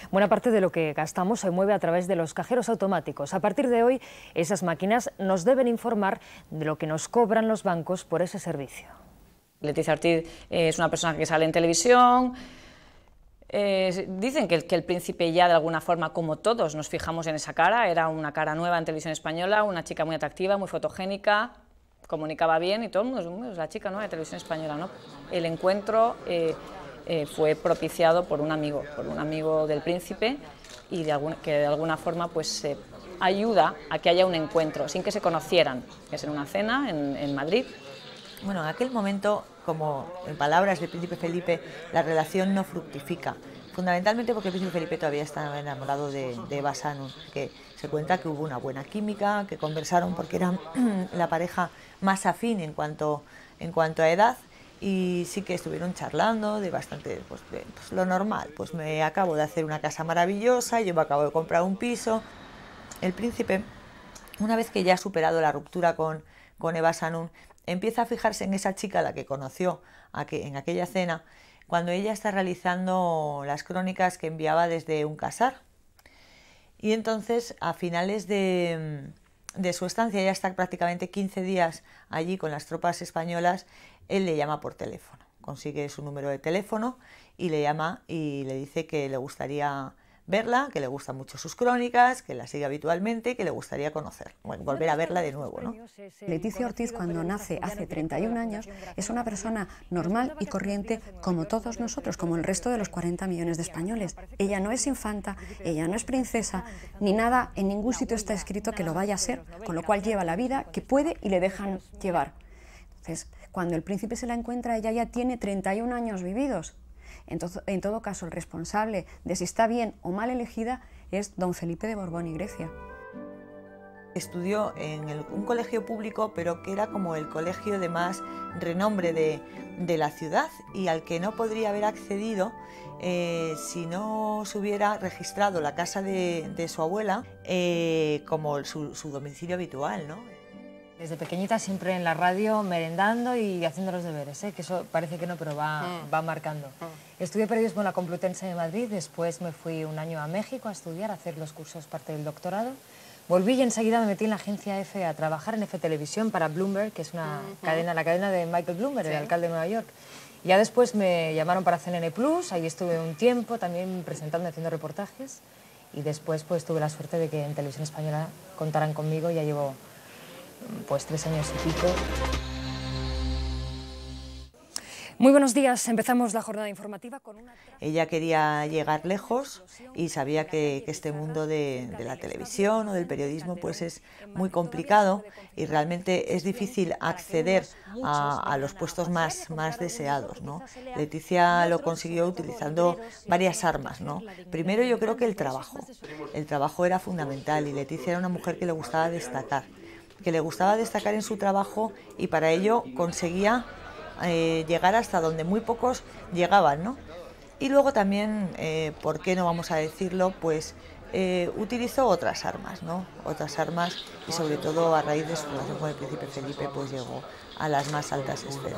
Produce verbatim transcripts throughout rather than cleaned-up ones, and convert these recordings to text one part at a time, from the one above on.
Buena parte de lo que gastamos se mueve a través de los cajeros automáticos. A partir de hoy, esas máquinas nos deben informar de lo que nos cobran los bancos por ese servicio. Leticia Ortiz es una persona que sale en televisión. Eh, dicen que el, que el príncipe ya de alguna forma, como todos, nos fijamos en esa cara. Era una cara nueva en televisión española, una chica muy atractiva, muy fotogénica, comunicaba bien y todo el mundo es la chica nueva de televisión española, ¿no? El encuentro eh, eh, fue propiciado por un amigo, por un amigo del príncipe y de alguna, que de alguna forma pues eh, ayuda a que haya un encuentro sin que se conocieran. Es en una cena en, en Madrid. Bueno, en aquel momento, como en palabras del príncipe Felipe, la relación no fructifica, fundamentalmente porque el príncipe Felipe todavía estaba enamorado de, de Eva Sanun, que se cuenta que hubo una buena química, que conversaron porque eran la pareja más afín en cuanto, en cuanto a edad, y sí que estuvieron charlando de bastante, pues, de, pues lo normal, pues me acabo de hacer una casa maravillosa, yo me acabo de comprar un piso. El príncipe, una vez que ya ha superado la ruptura con, con Eva Sanun, empieza a fijarse en esa chica a la que conoció en aquella cena, cuando ella está realizando las crónicas que enviaba desde un casar. Y entonces, a finales de, de su estancia, ya está prácticamente quince días allí con las tropas españolas, él le llama por teléfono, consigue su número de teléfono y le llama y le dice que le gustaría verla, que le gustan mucho sus crónicas, que la sigue habitualmente, que le gustaría conocer, bueno, volver a verla de nuevo, ¿no? Leticia Ortiz, cuando nace hace treinta y un años, es una persona normal y corriente como todos nosotros, como el resto de los cuarenta millones de españoles. Ella no es infanta, ella no es princesa, ni nada, en ningún sitio está escrito que lo vaya a ser, con lo cual lleva la vida que puede y le dejan llevar. Entonces, cuando el príncipe se la encuentra, ella ya tiene treinta y un años vividos. Entonces, en todo caso, el responsable de si está bien o mal elegida es don Felipe de Borbón y Grecia. Estudió en el, un colegio público, pero que era como el colegio de más renombre de, de la ciudad y al que no podría haber accedido eh, si no se hubiera registrado la casa de, de su abuela eh, como su, su domicilio habitual, ¿no? Desde pequeñita siempre en la radio merendando y haciendo los deberes, ¿eh? Que eso parece que no, pero va, mm. va marcando. Mm. Estudié periodismo en la Complutense de Madrid, después me fui un año a México a estudiar, a hacer los cursos parte del doctorado. Volví y enseguida me metí en la agencia F a trabajar en F Televisión para Bloomberg, que es una mm-hmm. cadena, la cadena de Michael Bloomberg, sí. El alcalde de Nueva York. Y ya después me llamaron para C N N Plus, ahí estuve un tiempo también presentando, haciendo reportajes. Y después pues tuve la suerte de que en Televisión Española contaran conmigo, ya llevo pues tres años y pico. Muy buenos días, empezamos la jornada informativa con una... Ella quería llegar lejos y sabía que, que este mundo de, de la televisión o del periodismo pues es muy complicado y realmente es difícil acceder a, a los puestos más, más deseados, ¿no? Leticia lo consiguió utilizando varias armas, ¿no? Primero yo creo que el trabajo, el trabajo era fundamental y Leticia era una mujer que le gustaba destacar. que le gustaba destacar en su trabajo y para ello conseguía eh, llegar hasta donde muy pocos llegaban, ¿no? Y luego también, eh, ¿por qué no vamos a decirlo? Pues eh, utilizó otras armas, ¿no? Otras armas y sobre todo a raíz de su relación con el príncipe Felipe pues llegó a las más altas esferas.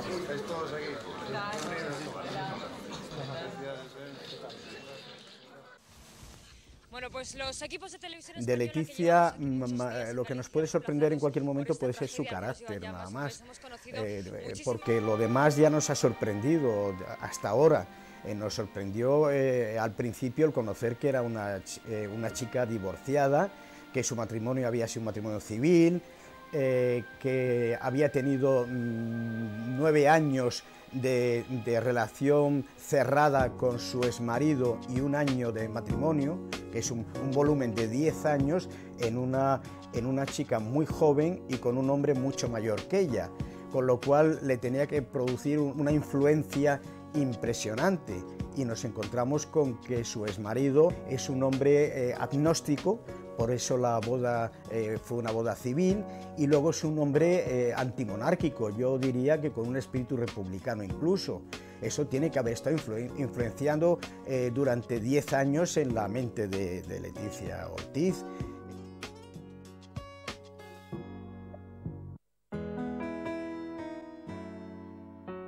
Bueno, pues los equipos de televisión de Leticia, que lo que nos puede sorprender en cualquier momento puede ser su carácter, nada más, eh, porque lo demás ya nos ha sorprendido hasta ahora. Eh, nos sorprendió eh, al principio el conocer que era una, eh, una chica divorciada, que su matrimonio había sido un matrimonio civil, eh, que había tenido mmm, nueve años De, de relación cerrada con su exmarido y un año de matrimonio, que es un, un volumen de diez años en una, en una chica muy joven y con un hombre mucho mayor que ella, con lo cual le tenía que producir una influencia impresionante y nos encontramos con que su exmarido es un hombre eh, agnóstico, por eso la boda eh, fue una boda civil, y luego es un hombre eh, antimonárquico, yo diría que con un espíritu republicano incluso. Eso tiene que haber estado influ influenciando eh, durante diez años en la mente de, de Leticia Ortiz.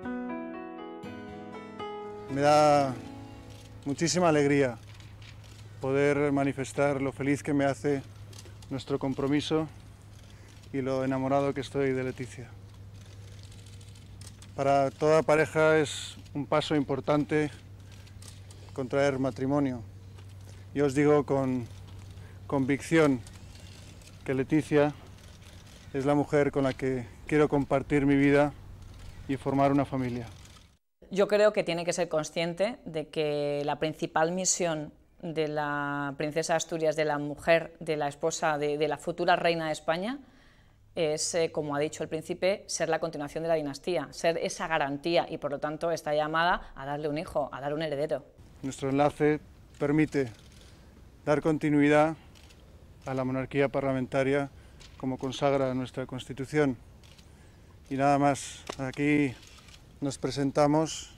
Me da muchísima alegría poder manifestar lo feliz que me hace nuestro compromiso y lo enamorado que estoy de Leticia. Para toda pareja es un paso importante contraer matrimonio. Yo os digo con convicción que Leticia es la mujer con la que quiero compartir mi vida y formar una familia. Yo creo que tiene que ser consciente de que la principal misión de la princesa de Asturias, de la mujer, de la esposa, de, de la futura reina de España, es, eh, como ha dicho el príncipe, ser la continuación de la dinastía, ser esa garantía y por lo tanto está llamada a darle un hijo, a dar un heredero. Nuestro enlace permite dar continuidad a la monarquía parlamentaria como consagra nuestra Constitución. Y nada más, aquí nos presentamos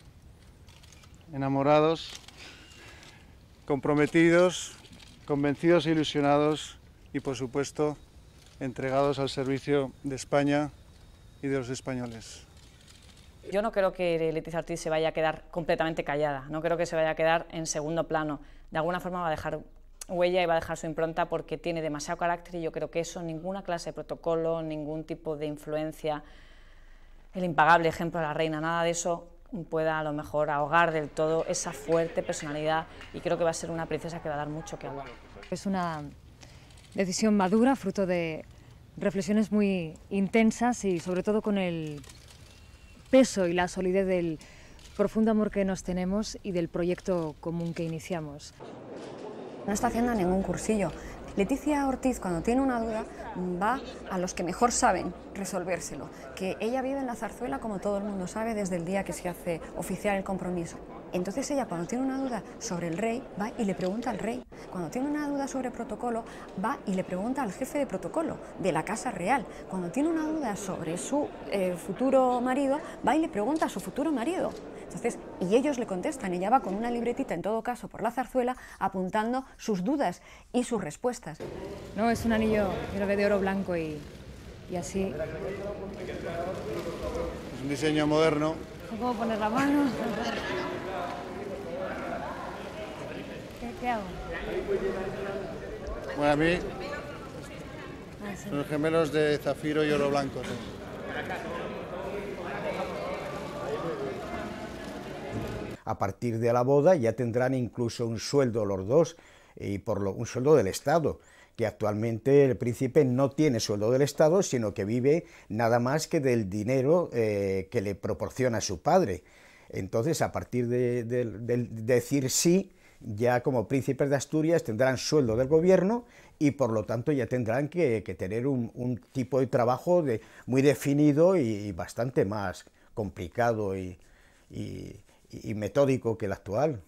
enamorados, comprometidos, convencidos e ilusionados y por supuesto entregados al servicio de España y de los españoles. Yo no creo que Leticia Ortiz se vaya a quedar completamente callada, no creo que se vaya a quedar en segundo plano. De alguna forma va a dejar huella y va a dejar su impronta porque tiene demasiado carácter y yo creo que eso, ninguna clase de protocolo, ningún tipo de influencia, el impagable ejemplo de la reina, nada de eso pueda a lo mejor ahogar del todo esa fuerte personalidad y creo que va a ser una princesa que va a dar mucho que hablar. Es una decisión madura, fruto de reflexiones muy intensas y sobre todo con el peso y la solidez del profundo amor que nos tenemos y del proyecto común que iniciamos. No está haciendo ningún cursillo. Leticia Ortiz, cuando tiene una duda, va a los que mejor saben resolvérselo. Que ella vive en la Zarzuela, como todo el mundo sabe, desde el día que se hace oficial el compromiso. Entonces ella, cuando tiene una duda sobre el rey, va y le pregunta al rey. Cuando tiene una duda sobre protocolo, va y le pregunta al jefe de protocolo de la Casa Real. Cuando tiene una duda sobre su eh, futuro marido, va y le pregunta a su futuro marido. Entonces, y ellos le contestan, ella va con una libretita, en todo caso, por la zarzuela, apuntando sus dudas y sus respuestas. No, es un anillo, creo que de oro blanco y, y así. Es un diseño moderno. ¿No puedo poner la mano? ¿Qué, qué hago? Bueno, a mí Ah, sí. son los gemelos de zafiro y oro blanco. ¿Sí? A partir de la boda ya tendrán incluso un sueldo los dos, y por lo, un sueldo del Estado, que actualmente el príncipe no tiene sueldo del Estado, sino que vive nada más que del dinero eh, que le proporciona su padre. Entonces, a partir de, de, de, de decir sí, ya como príncipes de Asturias tendrán sueldo del gobierno y por lo tanto ya tendrán que, que tener un, un tipo de trabajo de, muy definido y, y bastante más complicado y, y, y metódico que el actual.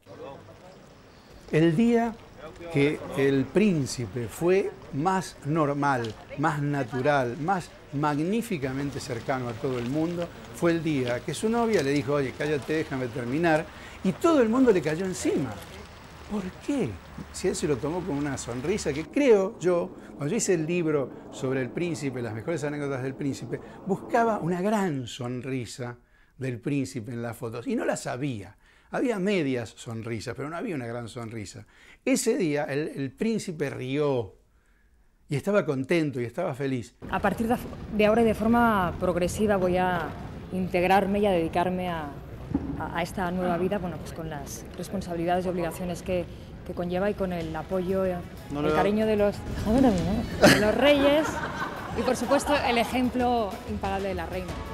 El día que el príncipe fue más normal, más natural, más magníficamente cercano a todo el mundo, fue el día que su novia le dijo, oye, cállate, déjame terminar, y todo el mundo le cayó encima. ¿Por qué? Si él se lo tomó con una sonrisa, que creo yo, cuando yo hice el libro sobre el príncipe, las mejores anécdotas del príncipe, buscaba una gran sonrisa del príncipe en las fotos, y no las había. Había medias sonrisas, pero no había una gran sonrisa. Ese día el, el príncipe rió y estaba contento y estaba feliz. A partir de ahora y de forma progresiva voy a integrarme y a dedicarme a, a, a esta nueva vida, bueno, pues con las responsabilidades y obligaciones que, que conlleva y con el apoyo, no el cariño de los, de los reyes y por supuesto el ejemplo impagable de la reina.